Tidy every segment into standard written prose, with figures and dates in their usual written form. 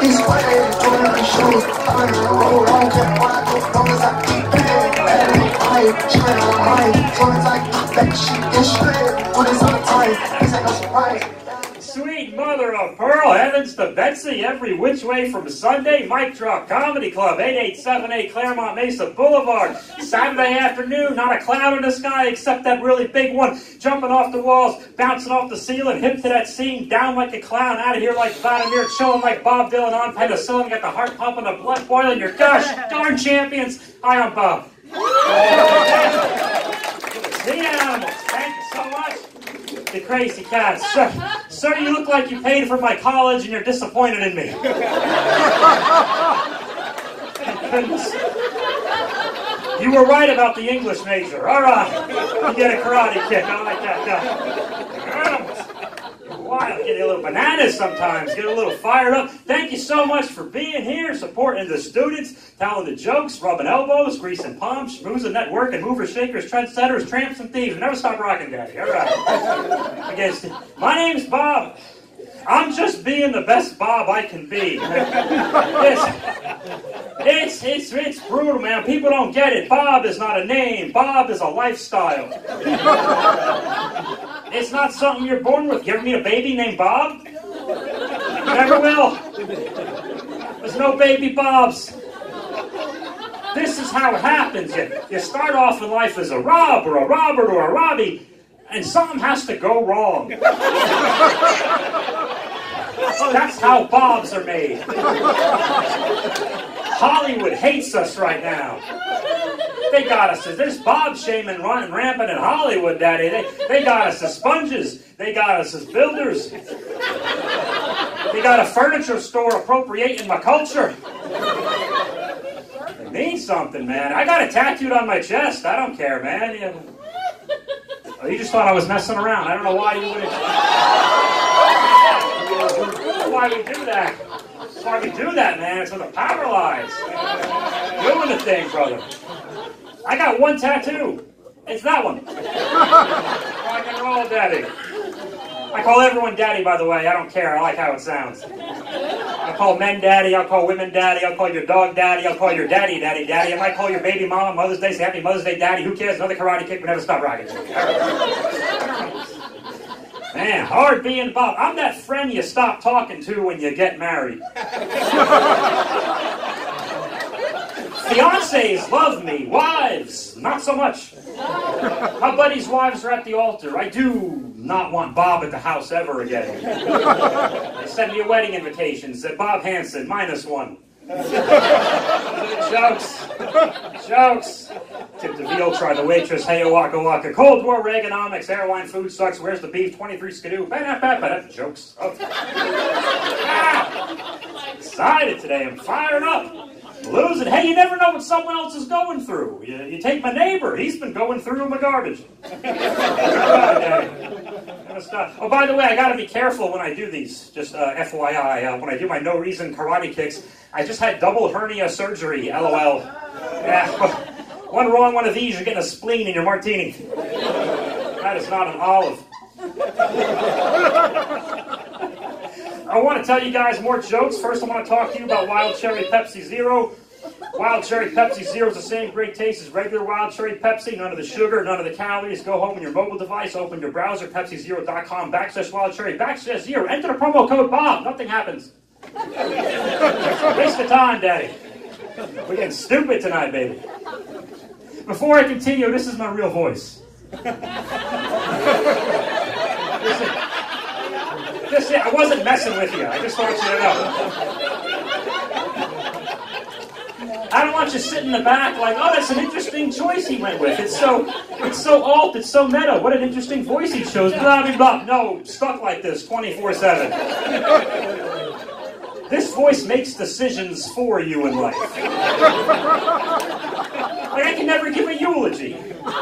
These players doing the shoes. I'm in the road, I don't care what I do, as long as I keep it. And I'm quiet, she ran out of mind. As long as I keep that shit in straight. When it's on the time, this ain't no surprise. Sweet mother of pearl, heavens to Betsy, every which way from Sunday, Mic Drop Comedy Club, 8878 Claremont Mesa Boulevard. Saturday afternoon, not a cloud in the sky except that really big one, jumping off the walls, bouncing off the ceiling, hip to that scene, down like a clown, out of here like Vladimir, chilling like Bob Dylan on penicillin, got the heart pumping, the blood boiling, your gosh darn champions. Hi, I'm Bob. The animals, thank you so much. The crazy cats. Sir, you look like you paid for my college and you're disappointed in me. Thank goodness. You were right about the English major. All right. You get a karate kick. I like that. Wild. Get a little bananas sometimes. Get a little fired up. Thank you so much for being here, supporting the students, telling the jokes, rubbing elbows, greasing palms, schmoozing, networking, movers, shakers, trendsetters, tramps, and thieves. Never stop rocking, Daddy. All right. My name's Bob. I'm just being the best Bob I can be. It's brutal, man. People don't get it. Bob is not a name. Bob is a lifestyle. It's not something you're born with. You ever meet a baby named Bob? Never will. There's no baby Bobs. This is how it happens. You start off in life as a Rob or a Robert or a Robbie, and something has to go wrong. That's how Bobs are made. Hollywood hates us right now. They got us as, there's Bob shaming running rampant in Hollywood, Daddy. They got us as sponges. They got us as builders. They got a furniture store appropriating my culture. It means something, man. I got it tattooed on my chest. I don't care, man. Oh, you just thought I was messing around. I don't know why you would have... Why we do that. That's why we do that, man. It's where the power lies. Doing the thing, brother. I got one tattoo. It's that one. Rock and roll, Daddy. I call everyone Daddy, by the way. I don't care. I like how it sounds. I call men Daddy. I'll call women Daddy. I'll call your dog Daddy. I'll call your daddy Daddy. I might call your baby mama Mother's Day. Say Happy Mother's Day, Daddy. Who cares? Another karate kick. We never stop rocking. Man, hard being Bob. I'm that friend you stop talking to when you get married. Fiancés love me. Wives, not so much. My buddies' wives are at the altar. I do not want Bob at the house ever again. They sent me a wedding invitation. Said Bob Hansen, -1. Jokes. Tip the veal, try the waitress, hey, waka waka. Cold War, Reaganomics, airline food sucks, where's the beef, 23 skidoo, jokes. Oh. Excited today, I'm fired up. Losing. Hey, you never know what someone else is going through. You take my neighbor, he's been going through my garbage. Oh, by the way, I gotta be careful when I do these, just FYI, when I do my no reason karate kicks, I just had double hernia surgery, LOL. Yeah, one wrong one of these, you're getting a spleen in your martini. That is not an olive. I want to tell you guys more jokes. First, I want to talk to you about Wild Cherry Pepsi Zero. Wild Cherry Pepsi Zero is the same great taste as regular Wild Cherry Pepsi. None of the sugar, none of the calories. Go home on your mobile device, open your browser, PepsiZero.com/Wild Cherry /Zero. Enter the promo code Bob. Nothing happens. Waste of time, Daddy. We're getting stupid tonight, baby. Before I continue, this is my real voice. I wasn't messing with you. I just want you to know. I don't want you sitting in the back like, oh, that's an interesting choice he went with. It's so alt, it's so meta. What an interesting voice he chose. Blah, blah, blah. No, stuck like this 24/7. This voice makes decisions for you in life. Like, I can never give a eulogy.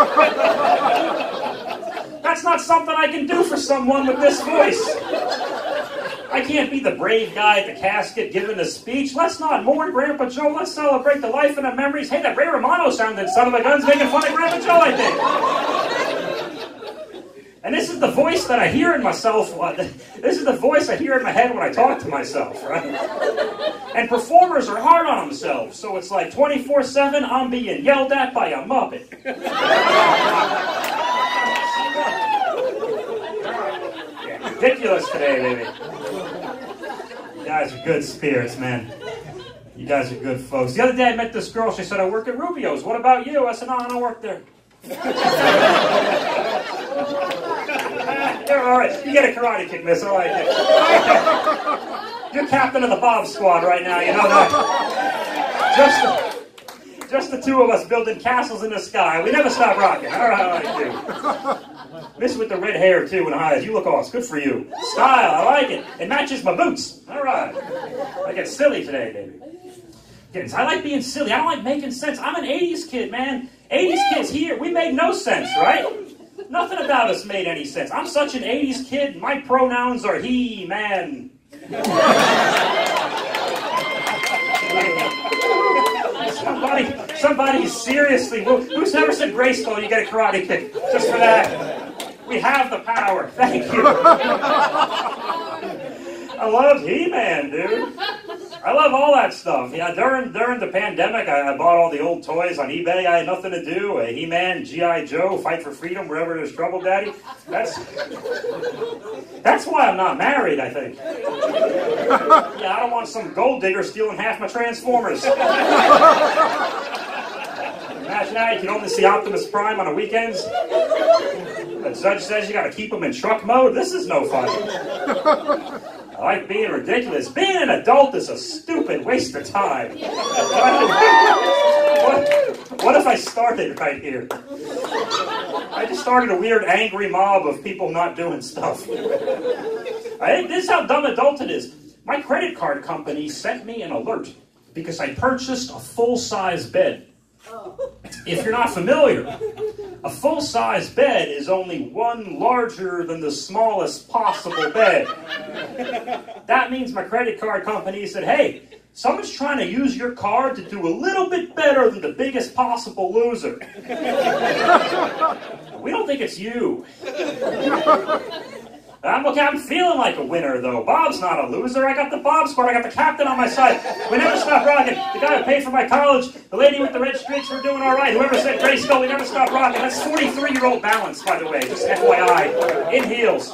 That's not something I can do for someone with this voice. I can't be the brave guy at the casket giving the speech. Let's not mourn Grandpa Joe. Let's celebrate the life and the memories. Hey, that Ray Romano sounded son of a gun's making fun of Grandpa Joe, I think. And this is the voice that I hear in myself. This is the voice I hear in my head when I talk to myself, right? And performers are hard on themselves, so it's like 24/7, I'm being yelled at by a Muppet. Yeah, ridiculous today, baby. You guys are good spirits, man. You guys are good folks. The other day I met this girl. She said, I work at Rubio's. What about you? I said, no, I don't work there. You're all right. You get a karate kick, miss. I like it. You're captain of the Bob Squad right now. You know that. Just the two of us building castles in the sky. We never stop rocking. All right, I like you. Miss with the red hair, too, and eyes. You look awesome. Good for you. Style. I like it. It matches my boots. All right. I get silly today, baby. I like being silly. I don't like making sense. I'm an 80s kid, man. 80s kids here, we made no sense, right? Nothing about us made any sense. I'm such an 80s kid. My pronouns are he, man. Somebody seriously, who's ever said Grayskull, you get a karate kick just for that? We have the power. Thank you. I love He-Man, dude. I love all that stuff. Yeah, during the pandemic, I bought all the old toys on eBay. I had nothing to do. He-Man, G.I. Joe, Fight for Freedom, wherever there's trouble, Daddy. That's why I'm not married, I think. Yeah, I don't want some gold digger stealing half my Transformers. Imagine that, you can only see Optimus Prime on the weekends. The judge says you gotta keep him in truck mode. This is no fun. I like being ridiculous. Being an adult is a stupid waste of time. What if I started right here? I just started a weird angry mob of people not doing stuff. This is how dumb adult it is. My credit card company sent me an alert because I purchased a full-size bed. If you're not familiar, a full-size bed is only one larger than the smallest possible bed. That means my credit card company said, hey, someone's trying to use your card to do a little bit better than the biggest possible loser. We don't think it's you. I'm feeling like a winner, though. Bob's not a loser. I got the Bob Squad. I got the captain on my side. We never stop rocking. The guy who paid for my college, the lady with the red streaks, we're doing all right. Whoever said Grayskull, we never stop rocking. That's 43-year-old balance, by the way. Just FYI. In heels.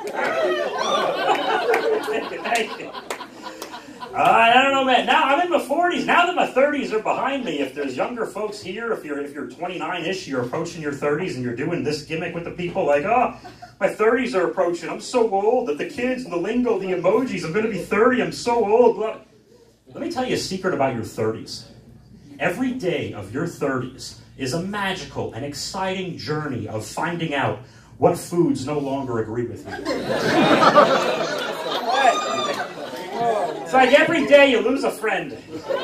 Thank you. I don't know, man. Now I'm in my 40s. Now that my 30s are behind me, if there's younger folks here, if you're 29-ish, you're approaching your 30s, and you're doing this gimmick with the people, like, oh, my 30s are approaching. I'm so old that the kids, the lingo, the emojis. I'm going to be 30. I'm so old. Let me tell you a secret about your 30s. Every day of your 30s is a magical and exciting journey of finding out what foods no longer agree with you. It's like every day you lose a friend.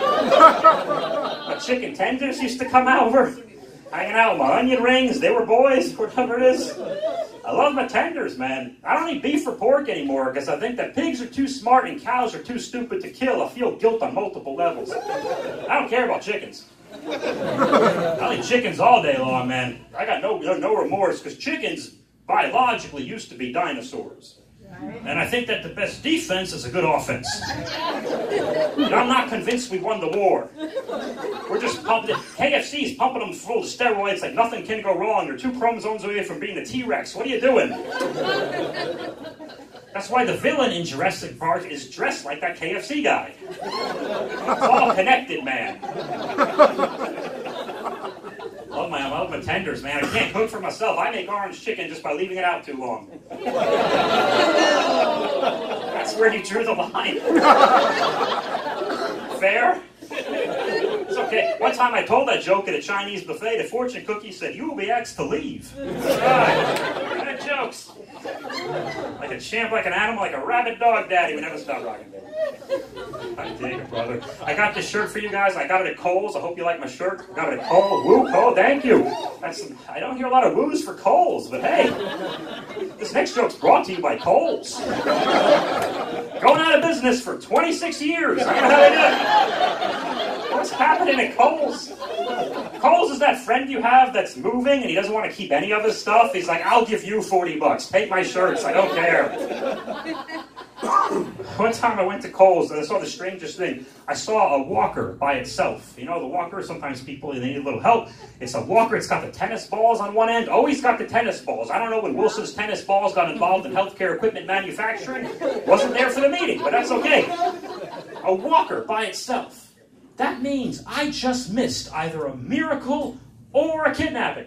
My chicken tenders used to come over, hanging out with my onion rings. They were boys, whatever it is. I love my tenders, man. I don't eat beef or pork anymore because I think that pigs are too smart and cows are too stupid to kill. I feel guilt on multiple levels. I don't care about chickens. I'll eat chickens all day long, man. I got no remorse because chickens biologically used to be dinosaurs. And I think that the best defense is a good offense. And I'm not convinced we won the war. We're just pumping. KFC's pumping them full of steroids like nothing can go wrong. You're 2 chromosomes away from being a T-Rex. What are you doing? That's why the villain in Jurassic Park is dressed like that KFC guy. It's all connected, man. I love my tenders, man. I can't cook for myself. I make orange chicken just by leaving it out too long. That's where you drew the line. Fair? It's okay. One time I told that joke at a Chinese buffet. The fortune cookie said, you will be asked to leave. Right. Good jokes. Like a champ, like an animal, like a rabid dog daddy. We never stop rocking, baby. I dig it, brother. I got this shirt for you guys. I got it at Kohl's. I hope you like my shirt. I got it at Kohl's. Woo, Kohl, thank you. I don't hear a lot of woos for Kohl's, but hey, this next joke's brought to you by Kohl's. Going out of business for 26 years. I don't know how they do it. What's happening at Kohl's? Kohl's is that friend you have that's moving and he doesn't want to keep any of his stuff. He's like, I'll give you $40. Take my shirts. I don't care. One time I went to Kohl's and I saw the strangest thing. I saw a walker by itself. You know, the walker, sometimes people, they need a little help. It's a walker. It's got the tennis balls on one end. Always got the tennis balls. I don't know when Wilson's tennis balls got involved in healthcare equipment manufacturing. Wasn't there for the meeting, but that's okay. A walker by itself. That means I just missed either a miracle or a kidnapping.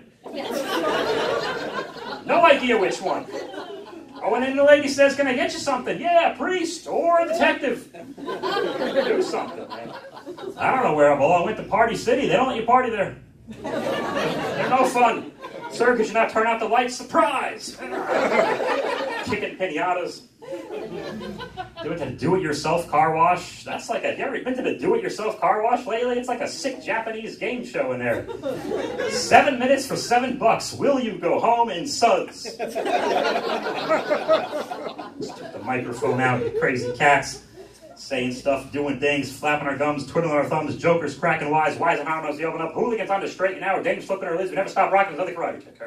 No idea which one. Oh, and then the lady says, can I get you something? Yeah, a priest or a detective. Do something, man. I don't know where I belong. I went to Party City. They don't let you party there. They're no fun. Sir, could you not turn out the lights? Surprise! Kicking pinatas. They went to the do-it-yourself car wash. That's like a... You ever been to the do-it-yourself car wash lately? It's like a sick Japanese game show in there. 7 minutes for $7. Will you go home in suds? Just took the microphone out, you crazy cats. Saying stuff, doing things, flapping our gums, twiddling our thumbs, jokers cracking wise, wise and how knows the open up, hooligans on the straight and narrow, dames flipping our lids, we never stop rocking another karate kick.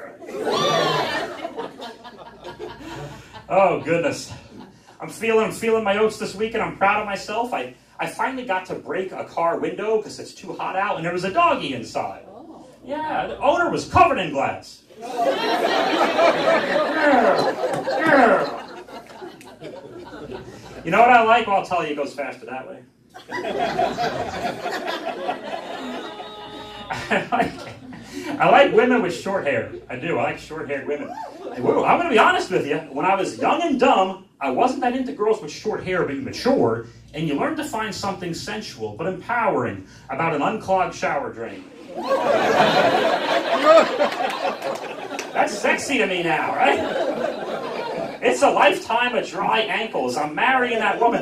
Oh, goodness. I'm feeling my oats this week, and I'm proud of myself. I finally got to break a car window because it's too hot out, and there was a doggy inside. Yeah, the owner was covered in glass. You know what I like? Well, I'll tell you, it goes faster that way. I like women with short hair. I do. I like short-haired women. I'm going to be honest with you. When I was young and dumb, I wasn't that into girls with short hair being mature, and you learn to find something sensual but empowering about an unclogged shower drain. That's sexy to me now, right? It's a lifetime of dry ankles. I'm marrying that woman.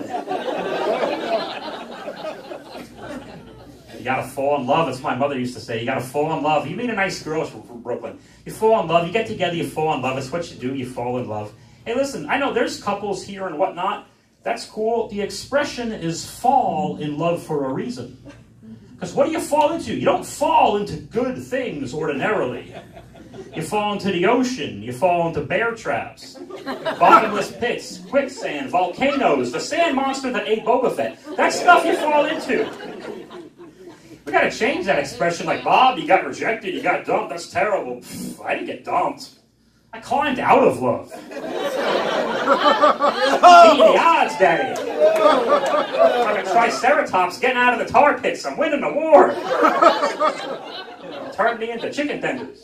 You gotta fall in love. That's what my mother used to say. You gotta fall in love. You meet a nice girl from Brooklyn. You fall in love. You get together. You fall in love. It's what you do. You fall in love. Hey, listen. I know there's couples here and whatnot. That's cool. The expression is fall in love for a reason. Because what do you fall into? You don't fall into good things ordinarily. You fall into the ocean. You fall into bear traps, bottomless pits, quicksand, volcanoes, the sand monster that ate Boba Fett. That's stuff you fall into. We got to change that expression like, Bob, you got rejected, you got dumped, that's terrible. Pfft, I didn't get dumped. I climbed out of love. Beat the odds, Daddy. Like a triceratops getting out of the tar pits. I'm winning the war. Turned me into chicken tenders.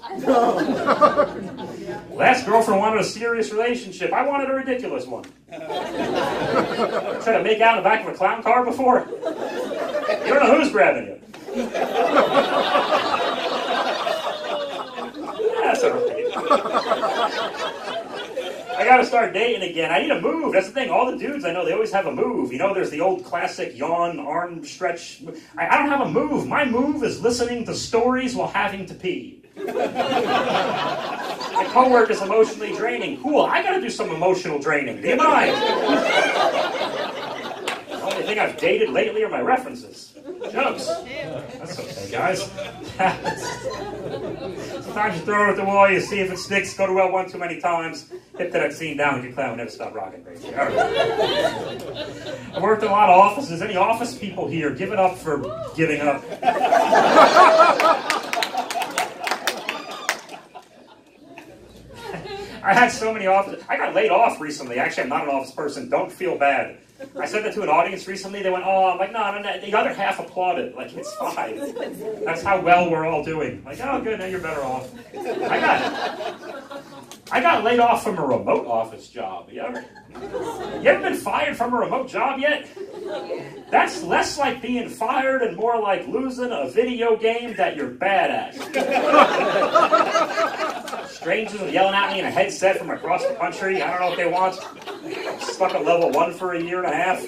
Last girlfriend wanted a serious relationship. I wanted a ridiculous one. Tried to make out in the back of a clown car before. You don't know who's grabbing you. That's all right. I gotta start dating again. I need a move. That's the thing. All the dudes I know, they always have a move. You know, there's the old classic yawn, arm stretch. I don't have a move. My move is listening to stories while having to pee. My homework is emotionally draining. Cool. I gotta do some emotional draining. Do you mind? The only thing I've dated lately are my references. Jokes. That's okay, guys. Sometimes you throw it at the wall, you see if it sticks, go to well one too many times, hit that scene down, and your clown will never stop rocking, baby. All right. I worked in a lot of offices. Any office people here, give it up for giving up. I had so many offices. I got laid off recently. Actually, I'm not an office person. Don't feel bad. I said that to an audience recently. They went, oh, I'm like, no. The other half applauded. Like, it's fine. That's how well we're all doing. Like, oh, good, now you're better off. I got laid off from a remote office job. You ever been fired from a remote job yet? That's less like being fired and more like losing a video game that you're bad at. Strangers are yelling at me in a headset from across the country. I don't know what they want. I'm stuck at level 1 for a year and a half.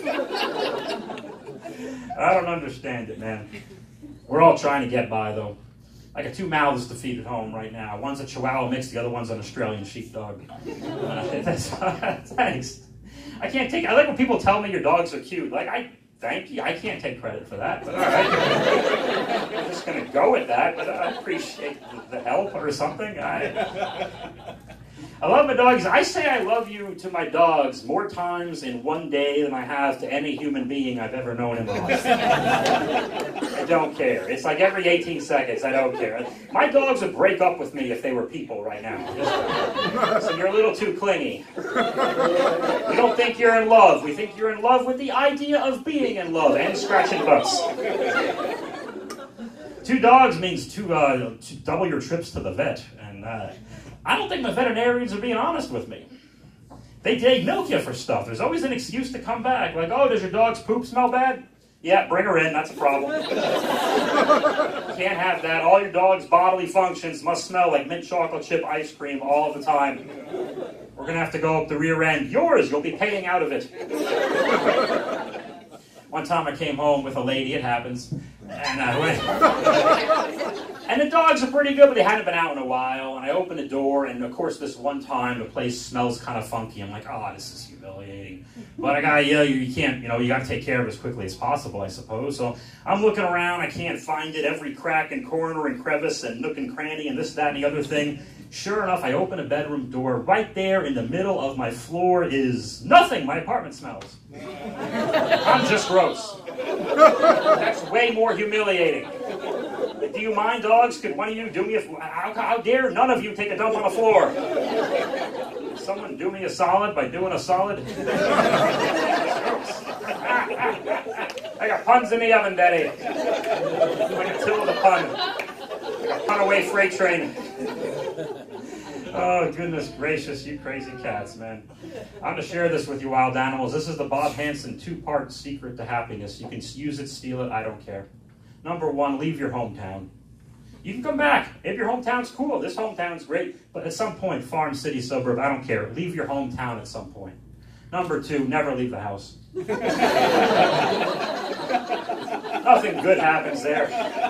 I don't understand it, man. We're all trying to get by, though. I got 2 mouths to feed at home right now. One's a Chihuahua mix, the other one's an Australian sheepdog. Thanks. I like when people tell me your dogs are cute. Like, thank you. I can't take credit for that, but all right. I'm just going to go with that, but I appreciate the help or something. I love my dogs. I say I love you to my dogs more times in one day than I have to any human being I've ever known in my life. I don't care. It's like every 18 seconds, I don't care. My dogs would break up with me if they were people right now. So you're a little too clingy. We don't think you're in love. We think you're in love with the idea of being in love and scratching butts. 2 dogs means to double your trips to the vet. And I don't think the veterinarians are being honest with me. They milk you for stuff. There's always an excuse to come back. Like, oh, does your dog's poop smell bad? Yeah, bring her in. That's a problem. Can't have that. All your dog's bodily functions must smell like mint chocolate chip ice cream all the time. We're going to have to go up the rear end. Yours, you'll be paying out of it. One time I came home with a lady, it happens, and I went... And the dogs are pretty good, but they hadn't been out in a while. And I opened the door, and of course, this one time, the place smells kind of funky. I'm like, oh, this is humiliating. But I got, you can't, you got to take care of it as quickly as possible, I suppose. So I'm looking around, I can't find it, every crack and corner and crevice and nook and cranny and this, that, and the other thing. Sure enough, I open a bedroom door. Right there in the middle of my floor is nothing. My apartment smells. I'm just gross. That's way more humiliating. Do you mind, dogs? Could one of you do me how dare none of you take a dump on the floor? Could someone do me a solid by doing a solid? I got puns in the oven, Daddy. Like a till of the pun. Like a pun-away freight train. Oh, goodness gracious, you crazy cats, man. I'm going to share this with you, wild animals. This is the Bob Hansen 2-part secret to happiness. You can use it, steal it, I don't care. Number 1, leave your hometown. You can come back. If your hometown's cool, this hometown's great, but at some point, farm, city, suburb, I don't care. Leave your hometown at some point. Number 2, never leave the house. Nothing good happens there.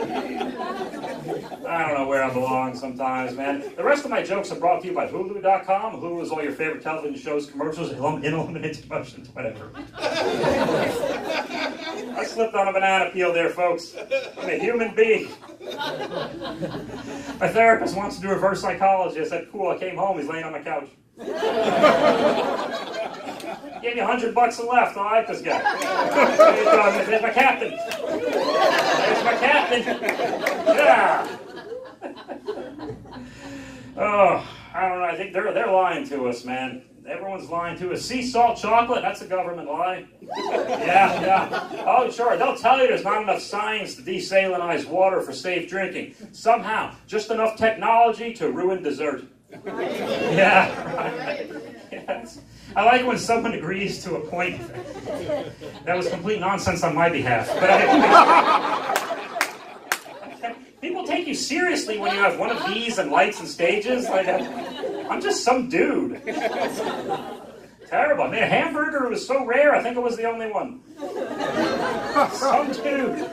I don't know where I belong sometimes, man. The rest of my jokes are brought to you by Hulu.com. Hulu is all your favorite television shows, commercials, unlimited promotions, whatever. I slipped on a banana peel there, folks. I'm a human being. My therapist wants to do reverse psychology. I said, cool, I came home, he's laying on my couch. Gave me $100 left. I like this guy. There's my captain. There's my captain. Yeah. Oh, I don't know. I think they're lying to us, man. Everyone's lying to us. Sea salt chocolate, that's a government lie. Yeah. Oh, sure. They'll tell you there's not enough science to desalinize water for safe drinking. Somehow, just enough technology to ruin dessert. Yeah. Yes. I like when someone agrees to a point that was complete nonsense on my behalf. But people take you seriously when you have one of these and lights and stages. Like, I'm just some dude. Terrible. I made a hamburger. It was so rare. I think it was the only one. Some dude.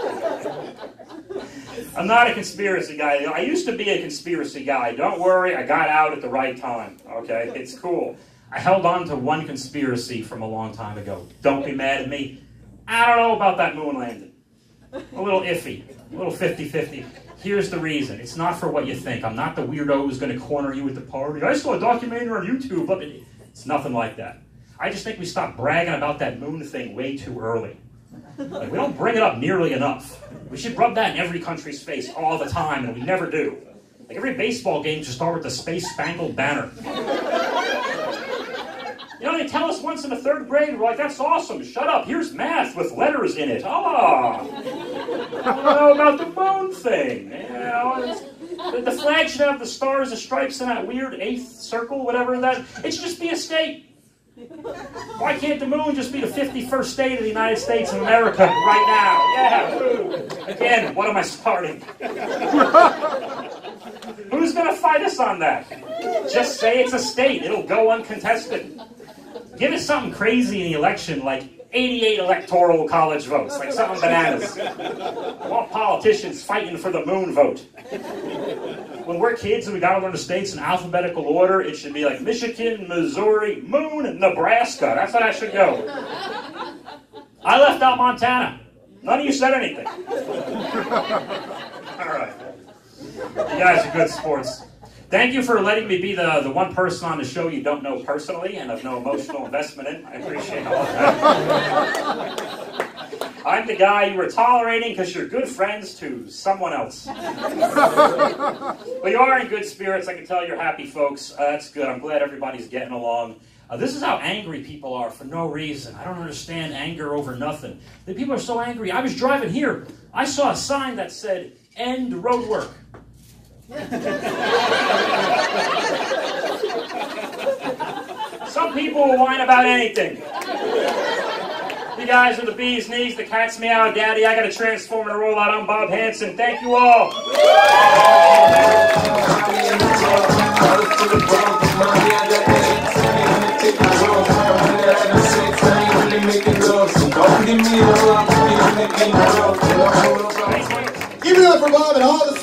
I'm not a conspiracy guy. I used to be a conspiracy guy. Don't worry, I got out at the right time. Okay, it's cool. I held on to one conspiracy from a long time ago. Don't be mad at me. I don't know about that moon landing. A little iffy. A little 50-50. Here's the reason. It's not for what you think. I'm not the weirdo who's going to corner you at the party. I saw a documentary on YouTube. Look at it. It's nothing like that. I just think we stopped bragging about that moon thing way too early. Like, we don't bring it up nearly enough. We should rub that in every country's face all the time, and we never do. Like, every baseball game should start with the Space Spangled Banner. You know, they tell us once in the 3rd grade, we're like, that's awesome, shut up, here's math with letters in it. I don't know about the moon thing. You know, the flag should have the stars, the stripes, and that weird 8th circle, whatever that. It should just be a state. Why can't the moon just be the 51st state of the United States of America right now? Yeah, woo. Again, what am I starting? Who's going to fight us on that? Just say it's a state. It'll go uncontested. Give us something crazy in the election, like 88 electoral college votes, like something bananas. I want politicians fighting for the moon vote. When we're kids and we gotta learn the states in alphabetical order, it should be like Michigan, Missouri, Moon, Nebraska. That's how that should go. I left out Montana. None of you said anything. All right. You guys are good sports. Thank you for letting me be the one person on the show you don't know personally and have no emotional investment in. I appreciate all that. I'm the guy you were tolerating because you're good friends to someone else. But you are in good spirits. I can tell you're happy folks. That's good. I'm glad everybody's getting along. This is how angry people are for no reason. I don't understand anger over nothing. The people are so angry. I was driving here. I saw a sign that said, "End road work." Some people will whine about anything. You guys are the bee's knees, the cat's meow, daddy. I got to transform and roll out. I'm Bob Hanson. Thank you all. Give it up for Bob and all the